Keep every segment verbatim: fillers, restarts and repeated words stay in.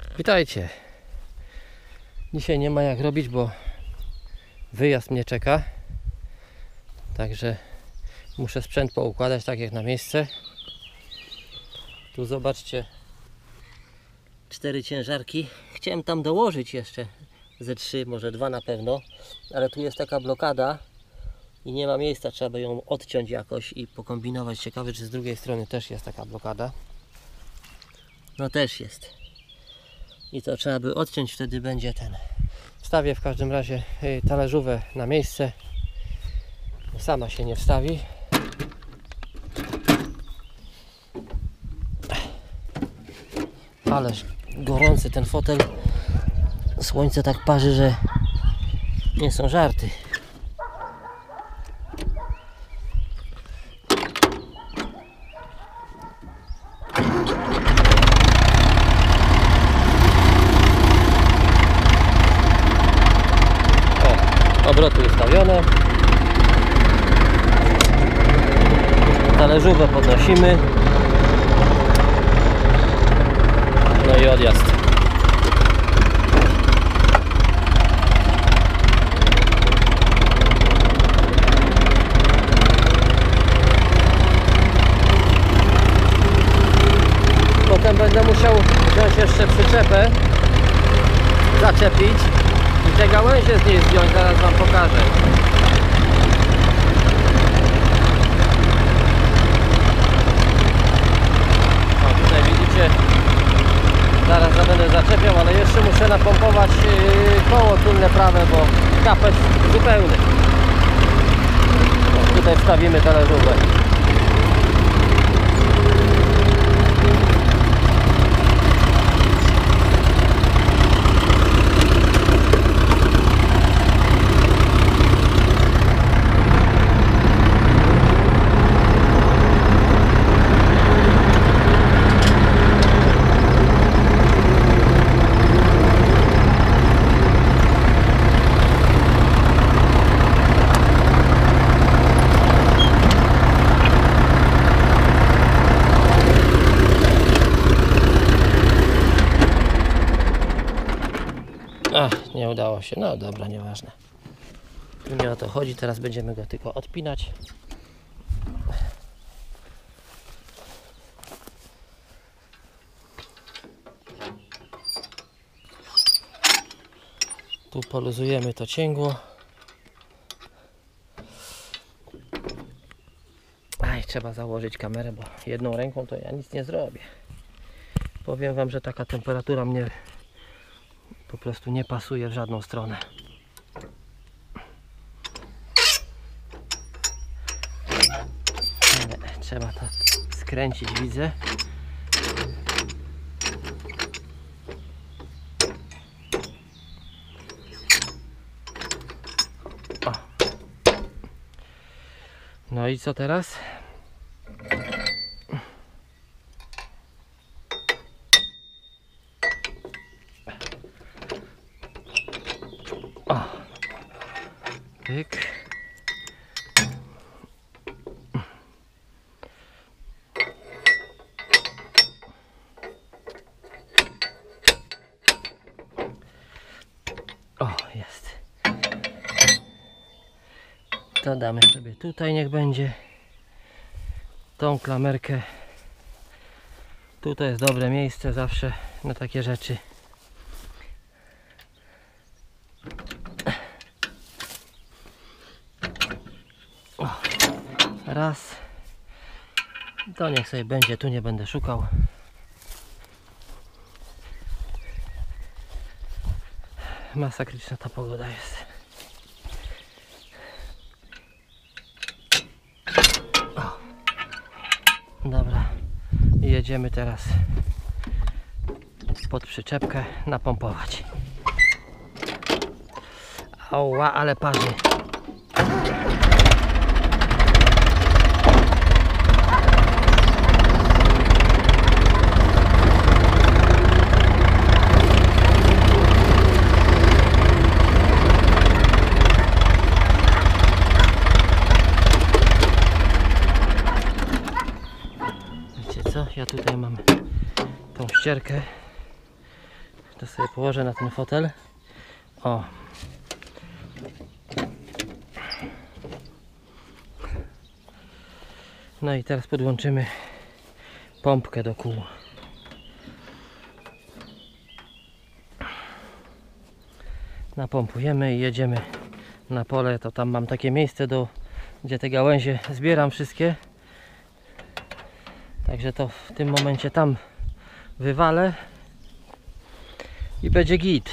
Witajcie. Dzisiaj nie ma jak robić, bo wyjazd mnie czeka. Także muszę sprzęt poukładać tak jak na miejsce. Tu zobaczcie, cztery ciężarki. Chciałem tam dołożyć jeszcze ze trzy, może dwa na pewno, ale tu jest taka blokada i nie ma miejsca, trzeba by ją odciąć jakoś i pokombinować. Ciekawe, czy z drugiej strony też jest taka blokada. No też jest. I to trzeba by odciąć, wtedy będzie ten. Wstawię w każdym razie talerzówę na miejsce. Sama się nie wstawi. Ależ gorący ten fotel. Słońce tak parzy, że nie są żarty. O, obroty ustawione. Talerzówę podnosimy. No i odjazd. Potem będę musiał wziąć jeszcze przyczepę, zaczepić i te gałęzie z niej zdjąć, zaraz wam pokażę. O, tutaj widzicie, zaraz będę zaczepiał, ale jeszcze muszę napompować koło tylne prawe, bo kapeć zupełny. O, tutaj wstawimy talerzówę. Ach, nie udało się. No dobra, nieważne. Tu nie o to chodzi. Teraz będziemy go tylko odpinać. Tu poluzujemy to cięgło. Aj, trzeba założyć kamerę, bo jedną ręką to ja nic nie zrobię. Powiem wam, że taka temperatura mnie po prostu nie pasuje w żadną stronę. Ale trzeba to skręcić, widzę. O. No i co teraz? O, pyk. O, jest. To damy sobie tutaj, niech będzie. Tą klamerkę. Tutaj jest dobre miejsce zawsze na takie rzeczy. Raz. To niech sobie będzie, tu nie będę szukał. Masakryczna ta pogoda jest. O. Dobra. I jedziemy teraz pod przyczepkę napompować. Ała, ale parzy. Ja tutaj mam tą ścierkę To sobie położę na ten fotel. O. No i teraz podłączymy pompkę do kół. Napompujemy i jedziemy na pole. To tam mam takie miejsce, do, gdzie te gałęzie zbieram wszystkie. Także to w tym momencie tam wywalę i będzie git.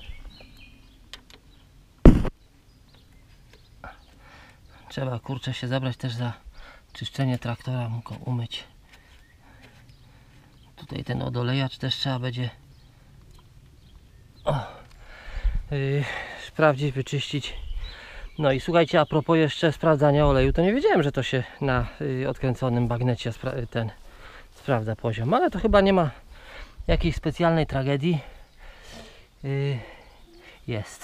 Trzeba, kurczę, się zabrać też za czyszczenie traktora, mu go umyć. Tutaj ten odolejacz też trzeba będzie o, yy, sprawdzić, wyczyścić. No i słuchajcie, a propos jeszcze sprawdzania oleju, to nie wiedziałem, że to się na yy, odkręconym bagnecie spra ten sprawdza poziom, ale to chyba nie ma jakiejś specjalnej tragedii. Yy, jest.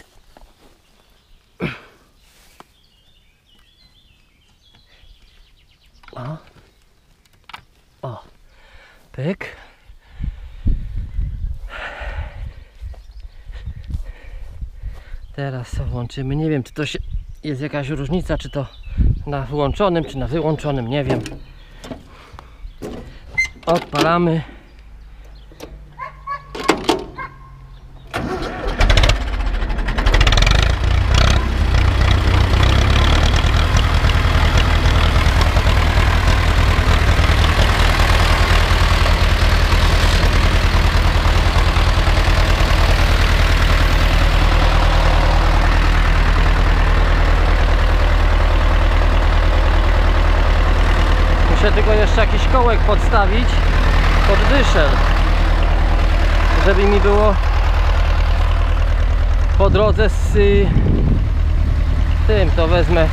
O, o, pyk. Teraz włączymy. Nie wiem, czy to się jest jakaś różnica, czy to na wyłączonym, czy na wyłączonym, nie wiem. Odpalamy. Tylko jeszcze jakiś kołek podstawić pod dyszel, żeby mi było po drodze z y, tym. To wezmę,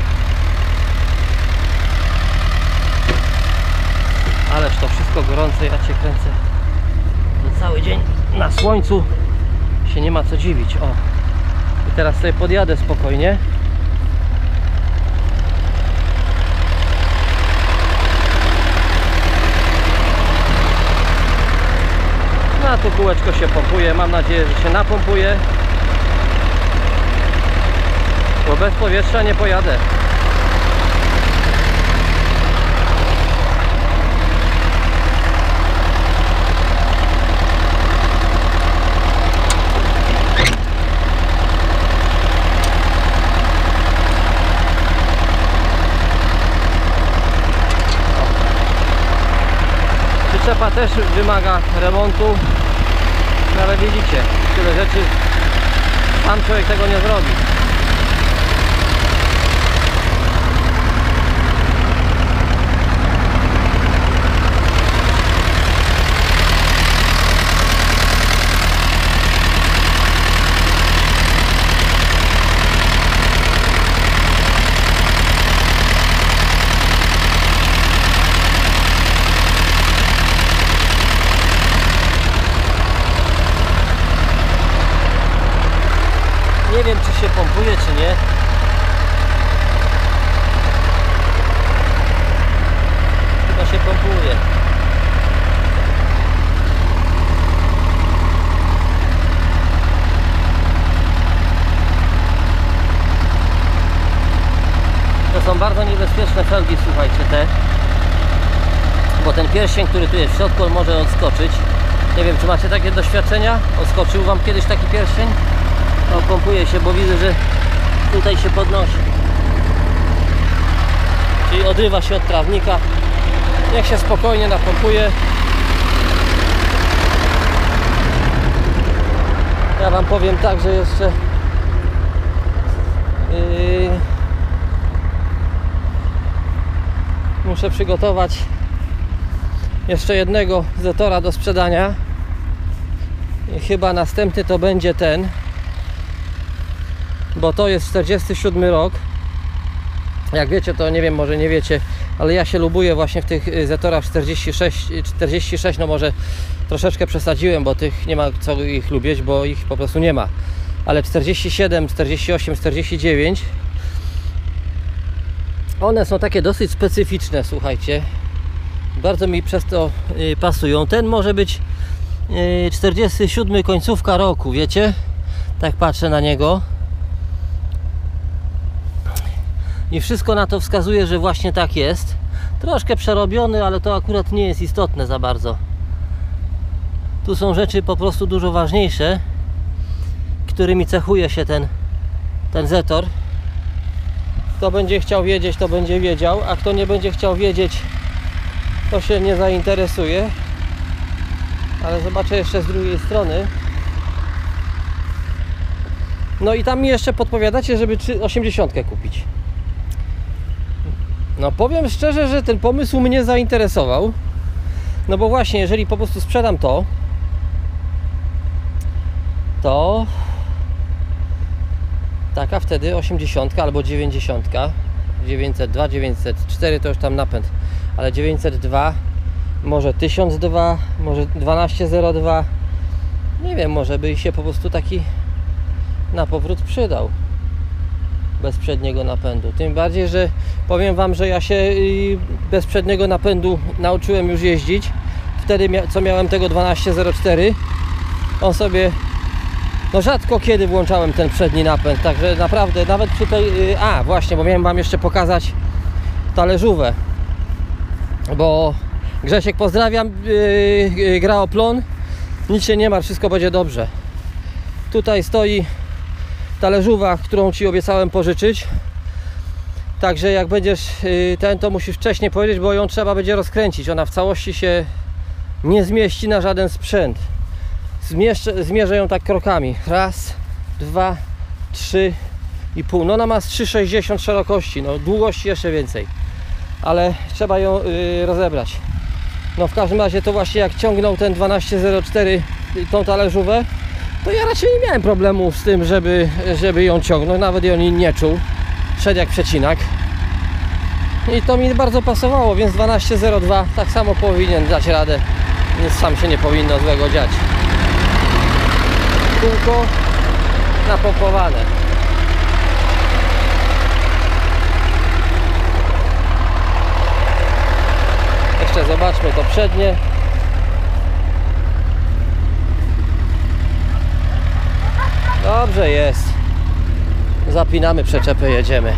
ależ to wszystko gorące, ja cię kręcę. To cały dzień na słońcu się nie ma co dziwić. O, i teraz sobie podjadę spokojnie. A tu kółeczko się pompuje, mam nadzieję, że się napompuje, bo bez powietrza nie pojadę. Przyczepa też wymaga remontu. No ale widzicie, tyle rzeczy, sam człowiek tego nie zrobi. Nie wiem, czy się pompuje, czy nie. Chyba się pompuje. To są bardzo niebezpieczne felgi, słuchajcie, te. Bo ten pierścień, który tu jest w środku, on może odskoczyć. Nie wiem, czy macie takie doświadczenia? Odskoczył wam kiedyś taki pierścień? No, pompuje się, bo widzę, że tutaj się podnosi. Czyli odrywa się od trawnika. Niech się spokojnie napompuje. Ja wam powiem tak, że jeszcze yy, muszę przygotować jeszcze jednego Zetora do sprzedania. I chyba następny to będzie ten, bo to jest czterdziesty siódmy rok. Jak wiecie, to nie wiem, może nie wiecie, ale ja się lubuję właśnie w tych Zetorach czterdzieści sześć, czterdzieści sześć, no może troszeczkę przesadziłem, bo tych nie ma co ich lubić, bo ich po prostu nie ma. Ale czterdzieści siedem, czterdzieści osiem, czterdzieści dziewięć, one są takie dosyć specyficzne, słuchajcie. Bardzo mi przez to pasują. Ten może być czterdziesty siódmy, końcówka roku, wiecie? Tak patrzę na niego. I wszystko na to wskazuje, że właśnie tak jest. Troszkę przerobiony, ale to akurat nie jest istotne za bardzo. Tu są rzeczy po prostu dużo ważniejsze, którymi cechuje się ten, ten Zetor. Kto będzie chciał wiedzieć, to będzie wiedział, a kto nie będzie chciał wiedzieć, to się nie zainteresuje. Ale zobaczę jeszcze z drugiej strony. No i tam mi jeszcze podpowiadacie, żeby osiemdziesiątkę kupić. No powiem szczerze, że ten pomysł mnie zainteresował. No bo właśnie, jeżeli po prostu sprzedam to, to taka wtedy osiemdziesiątka albo dziewięćdziesiątka, dziewięćset dwa, dziewięćset cztery to już tam napęd, ale dziewięćset dwa, może tysiąc dwa, może dwanaście zero dwa, nie wiem, może by się po prostu taki na powrót przydał bez przedniego napędu. Tym bardziej, że powiem wam, że ja się bez przedniego napędu nauczyłem już jeździć. Wtedy co miałem tego dwanaście zero cztery, on sobie, no rzadko kiedy włączałem ten przedni napęd, także naprawdę nawet przy tej, a właśnie, bo miałem wam jeszcze pokazać talerzówę, bo Grzesiek, pozdrawiam, yy, gra o plon, nic się nie ma, wszystko będzie dobrze. Tutaj stoi talerzówa, którą ci obiecałem pożyczyć, także jak będziesz yy, ten, to musisz wcześniej powiedzieć, bo ją trzeba będzie rozkręcić, ona w całości się nie zmieści na żaden sprzęt. Zmieszczę, zmierzę ją tak krokami, raz, dwa, trzy i pół, no ona ma z trzy sześćdziesiąt szerokości, no długości jeszcze więcej, ale trzeba ją yy, rozebrać. No w każdym razie to właśnie jak ciągnął ten dwanaście zero cztery tą talerzówę, to ja raczej nie miałem problemów z tym, żeby, żeby ją ciągnąć, nawet ją nie czuł, szedł jak przecinak i to mi bardzo pasowało, więc dwanaście zero dwa tak samo powinien dać radę, nic sam się nie powinno złego dziać. Kółko napompowane. Jeszcze zobaczmy to przednie. Dobrze jest. Zapinamy przyczepę, jedziemy.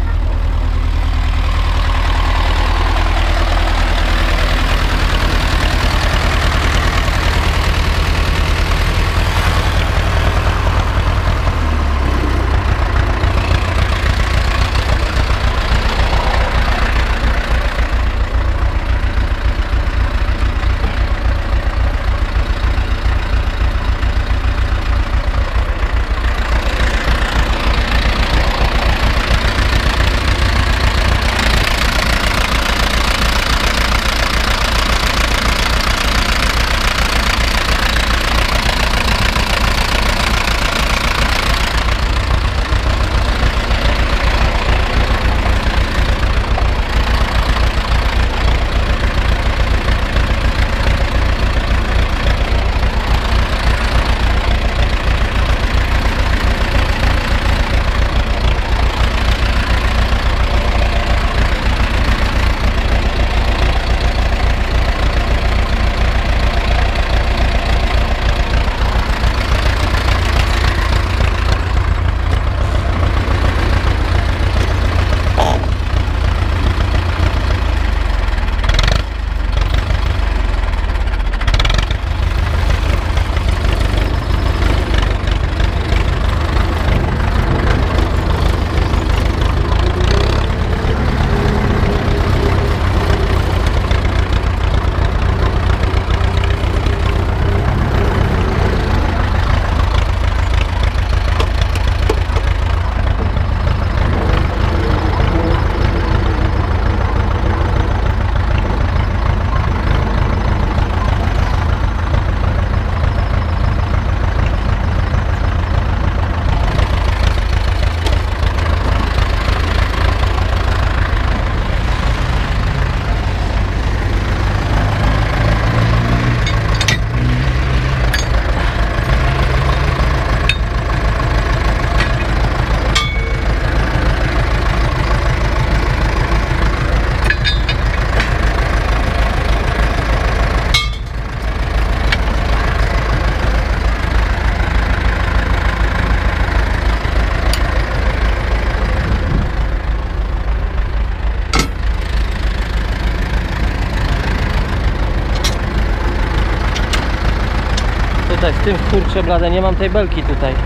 tym, kurczę blade, nie mam tej belki tutaj.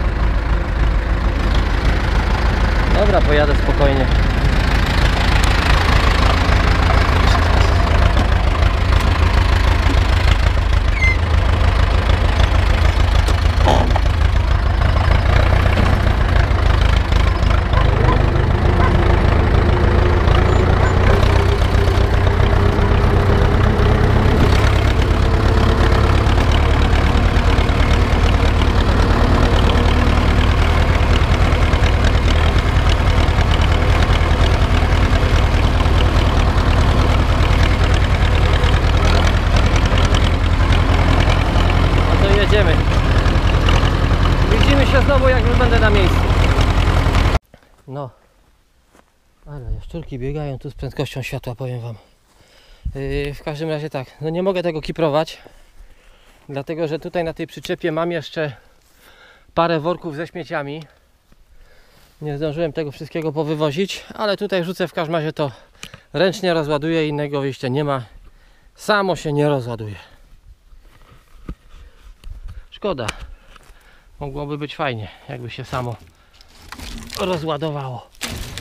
Dobra, pojadę spokojnie. Jedziemy. Widzimy się znowu, jak już będę na miejscu. No, ale jaszczurki biegają tu z prędkością światła, powiem wam. Yy, w każdym razie tak, no nie mogę tego kiprować, dlatego że tutaj na tej przyczepie mam jeszcze parę worków ze śmieciami. Nie zdążyłem tego wszystkiego powywozić, ale tutaj rzucę w każdym razie to ręcznie rozładuję, innego wyjścia nie ma. Samo się nie rozładuje. Szkoda. Mogłoby być fajnie, jakby się samo rozładowało.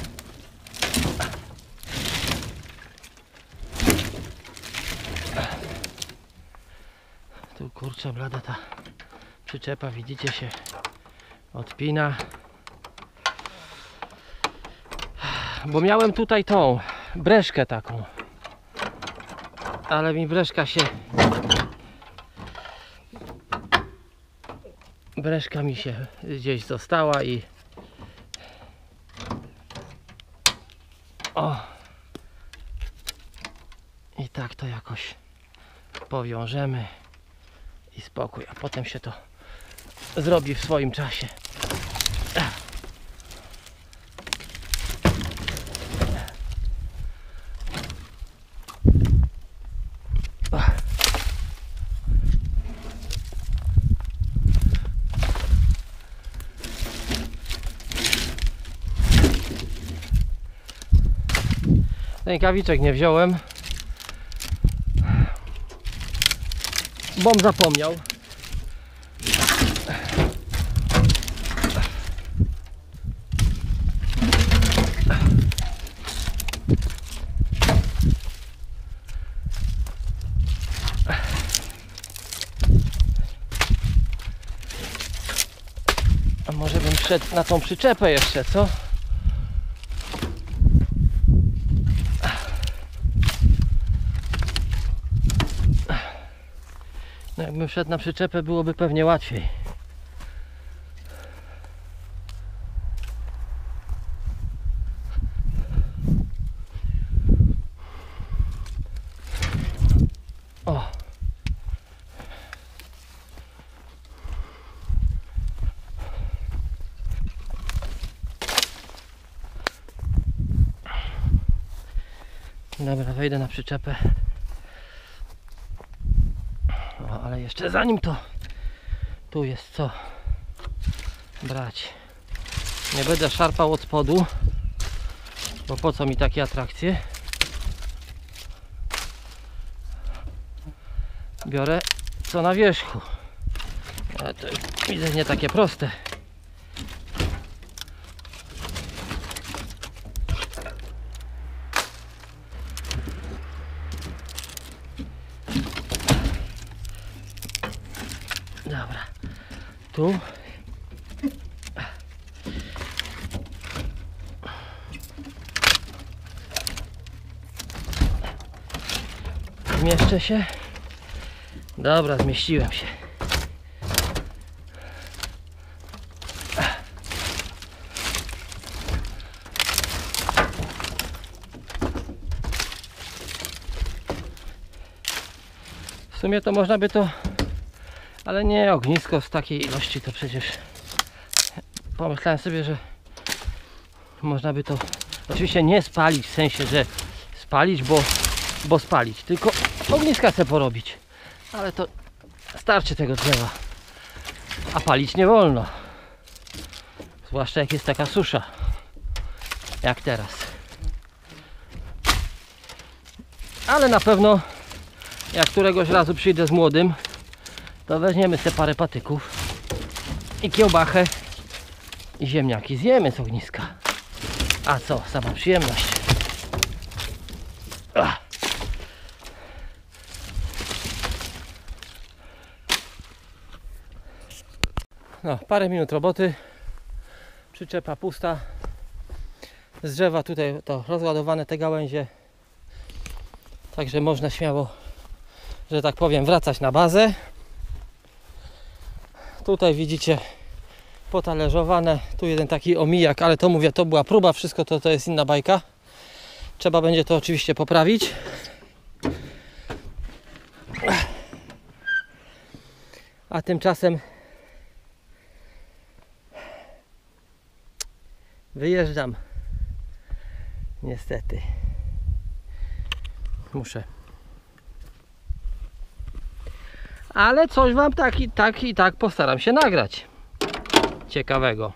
Tu kurczę blada ta przyczepa, widzicie, się odpina. Bo miałem tutaj tą breszkę taką, ale mi breszka się breszka mi się gdzieś została i o i tak to jakoś powiążemy i spokój, a potem się to zrobi w swoim czasie. Rękawiczek nie wziąłem, bom zapomniał. A może bym szedł na tą przyczepę jeszcze, co? No jakbym wszedł na przyczepę, byłoby pewnie łatwiej. O! Dobra, wejdę na przyczepę. O, ale jeszcze zanim to tu jest co brać. Nie będę szarpał od spodu, bo po co mi takie atrakcje. Biorę co na wierzchu. Ale to widzę nie takie proste. Dobra, tu zmieszczę się. Dobra, zmieściłem się. W sumie to można by to, ale nie, ognisko z takiej ilości to przecież pomyślałem sobie, że można by to oczywiście nie spalić, w sensie, że spalić, bo, bo spalić, tylko ogniska chcę porobić, ale to starczy tego drzewa, a palić nie wolno, zwłaszcza jak jest taka susza jak teraz. Ale na pewno jak któregoś razu przyjdę z młodym to weźmiemy sobie parę patyków i kiełbachę i ziemniaki zjemy z ogniska. A co, sama przyjemność. Ach. No, parę minut roboty. Przyczepa pusta. Z drzewa tutaj to rozładowane te gałęzie. Także można śmiało, że tak powiem, wracać na bazę. Tutaj widzicie potalerzowane. Tu jeden taki omijak, ale to mówię, to była próba. Wszystko to, to jest inna bajka. Trzeba będzie to oczywiście poprawić. A tymczasem wyjeżdżam. Niestety. Muszę. Ale coś wam tak i tak i tak postaram się nagrać. Ciekawego.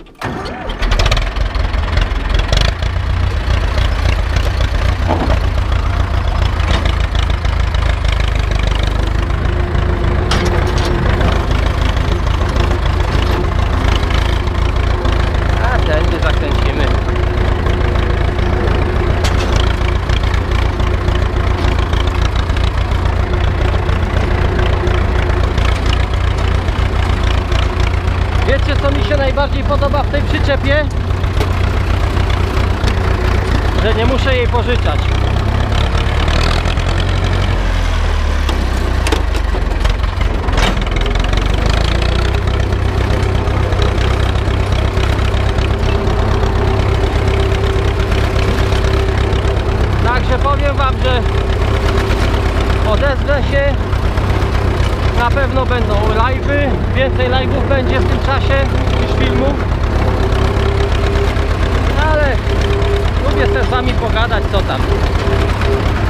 A tędy zakręcimy. Wiecie, co mi się najbardziej podoba w tej przyczepie? Że nie muszę jej pożyczać. Także powiem wam, że odezwę się. Na pewno będą live'y, więcej live'ów będzie w tym czasie niż filmów. Ale lubię też z wami pogadać, co tam.